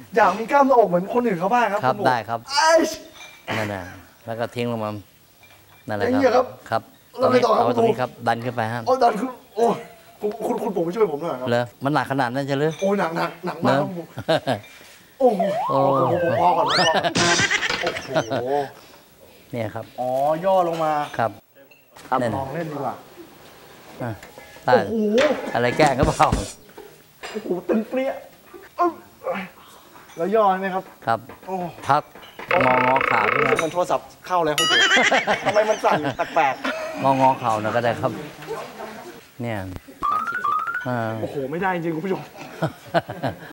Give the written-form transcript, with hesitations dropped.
อยากมีกล้ามหน้าอกเหมือนคนอื่นเขาบ้างครับครับได้ครับไอ้นั่นน่ะแล้วก็ทิ้งลงมานั่นแหละอย่างเงี้ยคครัรับ ครับแล้วไงต่อครับเอาตรงนี้ครับดันขึ้นไปฮะโอ้ดันคือโอ้คุณปู่มาช่วยผมหน่อยครับเลยมันหนักขนาดนั้นจะหรือโอ้หนักมากครับปู่โอ้โหผมพอก่อนโอ้โหเนี่ยครับอ๋อย่อลงมาครับลองเล่นดีกว่าอ่ะได้โอ้โหอะไรแกล้งก็เปล่าโอ้โหตึงเปรี้ยแล้วย่อใช่ไหมครับครับโอ้พักงอขาขึ้นรู้สึกมามันโทรศัพท์เข้าแล้วคุณปู่ทำไมมันสั่นแปลกงอเข่านะก็ได้ครับ เนี่ยๆโอ้โหไม่ได้จริงคุณผู้ชม